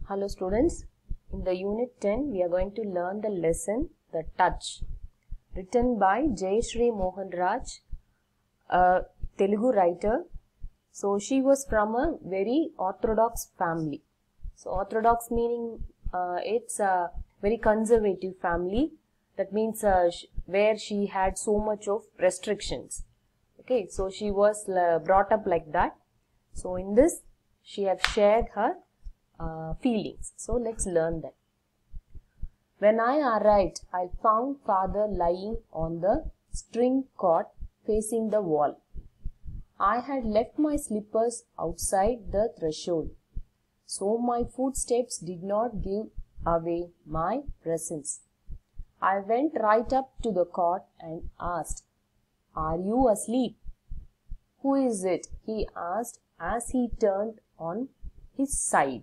Hello students, in the unit 10 we are going to learn the lesson The Touch, written by Jayashree Mohan Raj, a Telugu writer. So she was from a very orthodox family. So orthodox meaning it's a very conservative family. That means where she had so much of restrictions. Okay, so she was brought up like that. So in this she have shared her feelings. So let's learn that. When I arrived, I found father lying on the string cot facing the wall. I had left my slippers outside the threshold, so my footsteps did not give away my presence. I went right up to the cot and asked, "Are you asleep?" "Who is it?" he asked as he turned on his side.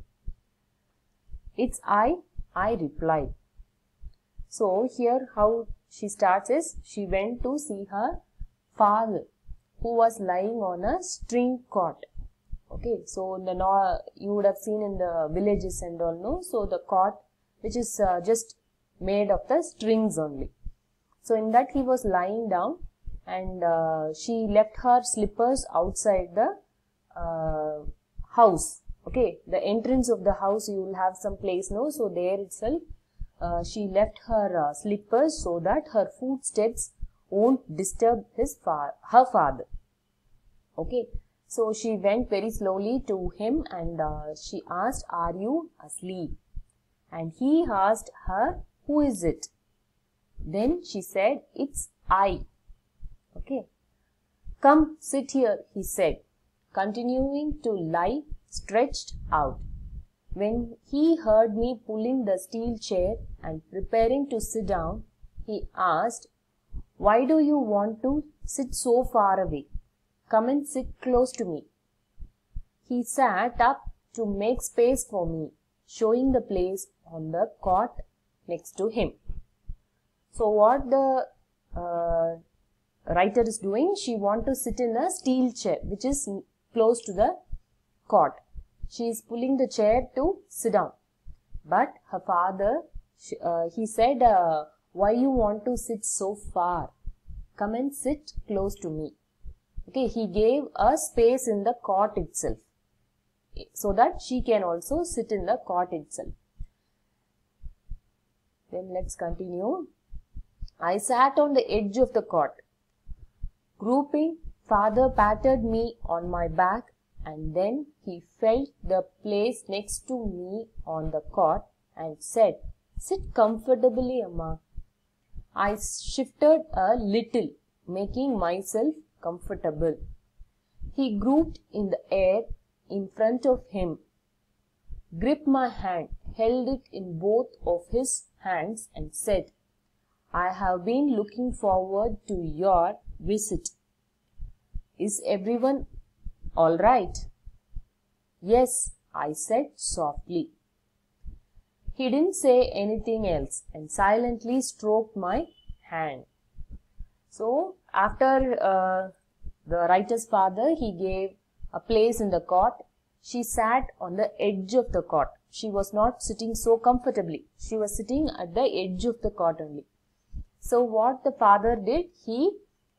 "It's I replied. So here how she starts is, she went to see her father who was lying on a string cot. Okay, so you would have seen in the villages and all, no? So the cot which is just made of the strings only. So in that he was lying down and she left her slippers outside the house. Okay, the entrance of the house you will have some place, no? So there itself she left her slippers so that her footsteps won't disturb her father. Okay, so she went very slowly to him and she asked, "Are you asleep?" And he asked her, "Who is it?" Then she said, "It's I." Okay, "Come, sit here," he said, continuing to lie stretched out. When he heard me pulling the steel chair and preparing to sit down, he asked, "Why do you want to sit so far away? Come and sit close to me." He sat up to make space for me, showing the place on the cot next to him. So what the writer is doing, she wants to sit in a steel chair which is close to the cot. She is pulling the chair to sit down. But her father, he said, "Why you want to sit so far? Come and sit close to me." Okay, he gave a space in the cot itself so that she can also sit in the cot itself. Then let's continue. I sat on the edge of the cot. Grouping, father patted me on my back and then he felt the place next to me on the cot and said, "Sit comfortably, Amma." I shifted a little, making myself comfortable. He grouped in the air in front of him, gripped my hand, held it in both of his hands and said, "I have been looking forward to your visit. Is everyone all right?" "Yes," I said softly. He didn't say anything else and silently stroked my hand. So after the writer's father, he gave a place in the cot. She sat on the edge of the cot. She was not sitting so comfortably. She was sitting at the edge of the cot only. So what the father did, he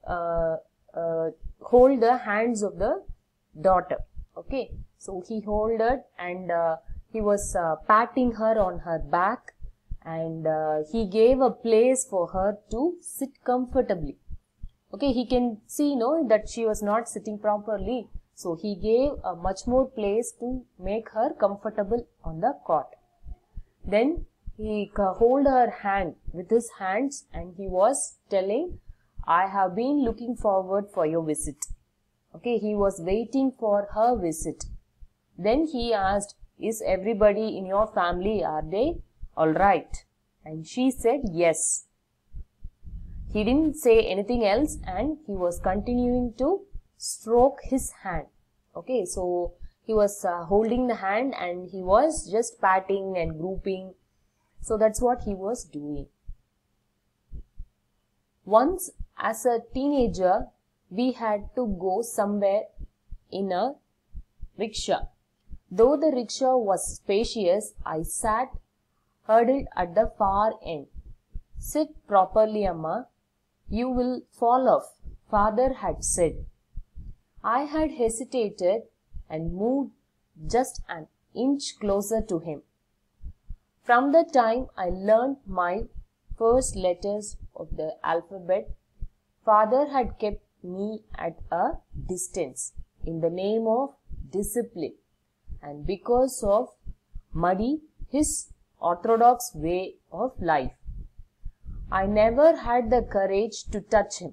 hold the hands of the daughter. Okay, so he hold her and he was patting her on her back and he gave a place for her to sit comfortably. Okay, he can see, no, that she was not sitting properly. So he gave a much more place to make her comfortable on the cot. Then he hold her hand with his hands and he was telling, "I have been looking forward for your visit." Okay, he was waiting for her visit. Then he asked, "Is everybody in your family, are they all right?" And she said yes. He didn't say anything else and he was continuing to stroke his hand. Okay, so he was holding the hand and he was just patting and grouping. So that's what he was doing. Once as a teenager, we had to go somewhere in a rickshaw. Though the rickshaw was spacious, I sat huddled at the far end. Sit properly, Amma. You will fall off, father had said. I had hesitated and moved just an inch closer to him. From the time I learned my first letters of the alphabet, father had kept me at a distance in the name of discipline and because of muddy his orthodox way of life. I never had the courage to touch him.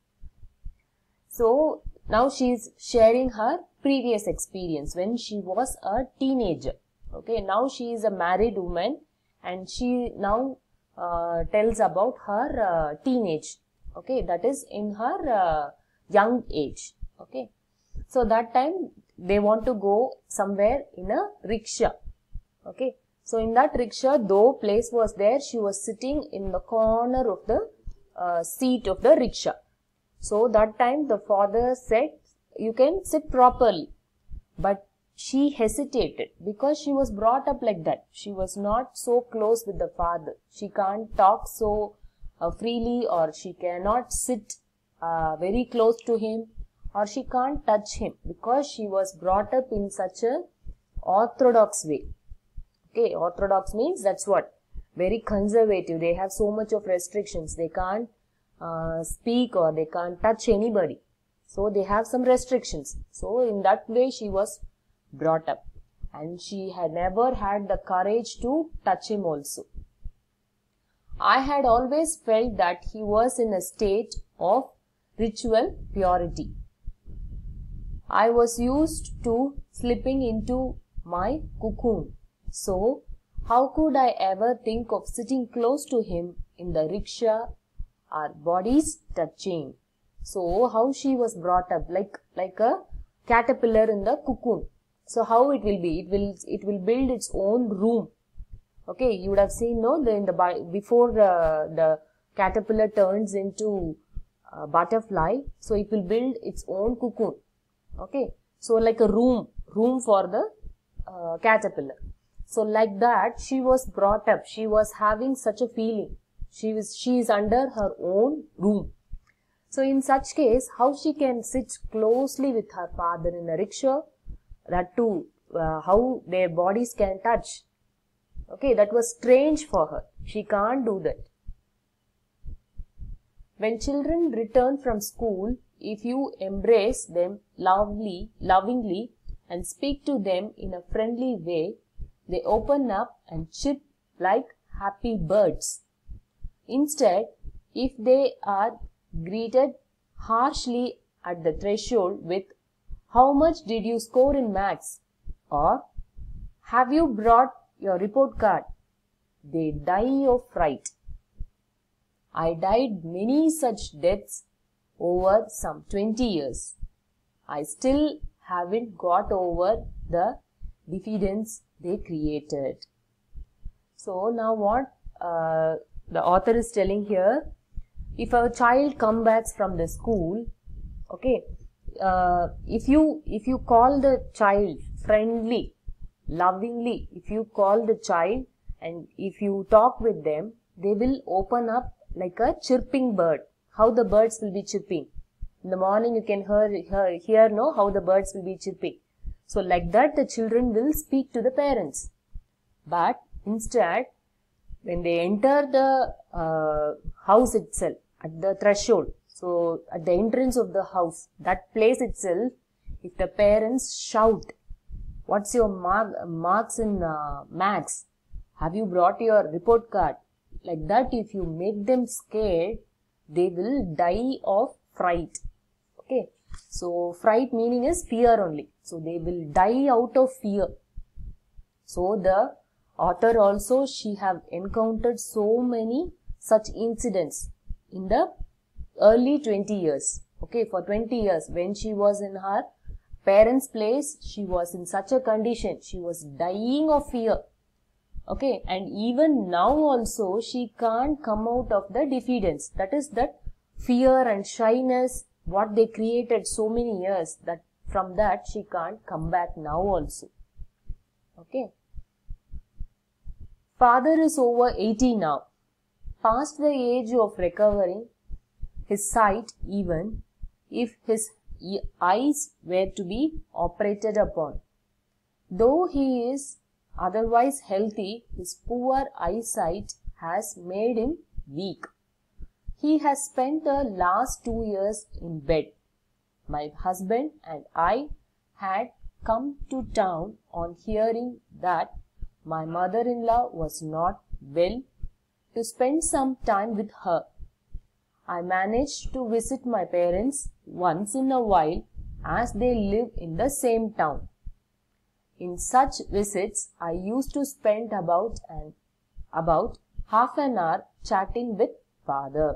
So now she is sharing her previous experience when she was a teenager. Okay, now she is a married woman and she now tells about her teenage. Okay, that is in her young age. Okay, so that time they want to go somewhere in a rickshaw. Okay, so in that rickshaw, though place was there, she was sitting in the corner of the seat of the rickshaw. So that time the father said, you can sit properly. But she hesitated because she was brought up like that. She was not so close with the father. She can't talk so freely, or she cannot sit very close to him, or she can't touch him because she was brought up in such a orthodox way. Okay, orthodox means that's what? Very conservative. They have so much of restrictions. They can't speak or they can't touch anybody. So they have some restrictions. So in that way she was brought up. And she had never had the courage to touch him also. I had always felt that he was in a state of ritual purity. I was used to slipping into my cocoon. So how could I ever think of sitting close to him in the rickshaw, our bodies touching? So how she was brought up like a caterpillar in the cocoon. So how it will be? It will build its own room. Okay, you would have seen before the caterpillar turns into a butterfly. So it will build its own cocoon. Okay, so like a room for the caterpillar. So like that she was brought up. She was having such a feeling. She is under her own room. So in such case, how she can sit closely with her father in a rickshaw, that too, how their bodies can touch. Okay, that was strange for her. She can't do that. When children return from school, if you embrace them lovingly and speak to them in a friendly way, they open up and chirp like happy birds. Instead, if they are greeted harshly at the threshold with, "How much did you score in maths?" or "Have you brought your report card?" they die of fright. I died many such deaths over some 20 years. I still haven't got over the diffidence they created. So now what the author is telling here, if a child comes back from the school, okay, if you call the child friendly, lovingly, if you call the child and if you talk with them, they will open up like a chirping bird. How the birds will be chirping. In the morning you can hear how the birds will be chirping. So like that the children will speak to the parents. But instead, when they enter the house itself, at the threshold, so at the entrance of the house, that place itself, if the parents shout, "What's your marks in maths? Have you brought your report card?" Like that, if you make them scared, they will die of fright. Okay, so fright meaning is fear only. So they will die out of fear. So the author also, she have encountered so many such incidents in the early 20 years. Okay, for 20 years, when she was in her parents' place, she was in such a condition. She was dying of fear. Okay, and even now also, she can't come out of the diffidence. That is that fear and shyness, what they created so many years, that from that she can't come back now also. Okay. Father is over 80 now, past the age of recovering his sight even if his eyes were to be operated upon. Though he is otherwise healthy, his poor eyesight has made him weak. He has spent the last 2 years in bed. My husband and I had come to town on hearing that my mother-in-law was not well to spend some time with her. I managed to visit my parents once in a while as they live in the same town. In such visits, I used to spend about half an hour chatting with father.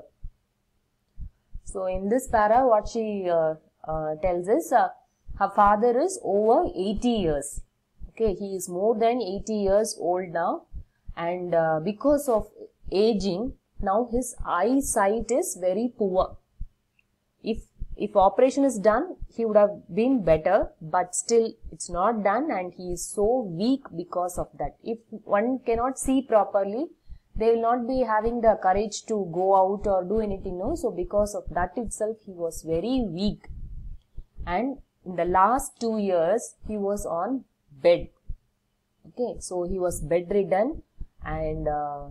So in this para, what she tells is her father is over 80 years. Okay, he is more than 80 years old now, and because of aging, now his eyesight is very poor. If operation is done, he would have been better, but still it's not done and he is so weak because of that. If one cannot see properly, they will not be having the courage to go out or do anything, no? So because of that itself, he was very weak. And in the last 2 years, he was on bed. Okay, so he was bedridden, and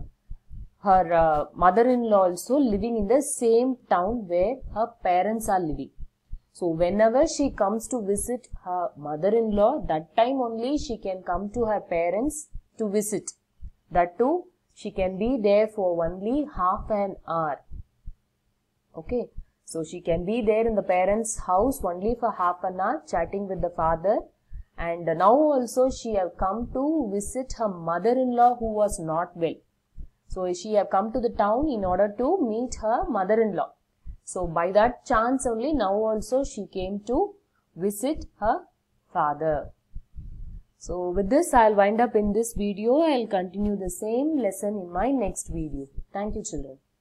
her mother-in-law also living in the same town where her parents are living. So whenever she comes to visit her mother-in-law, that time only she can come to her parents to visit. That too, she can be there for only half an hour. Okay, so she can be there in the parents' house only for half an hour chatting with the father. And now also she have come to visit her mother-in-law who was not well. So she have come to the town in order to meet her mother-in-law. So by that chance only now also she came to visit her father. So with this I'll wind up in this video. I'll continue the same lesson in my next video. Thank you, children.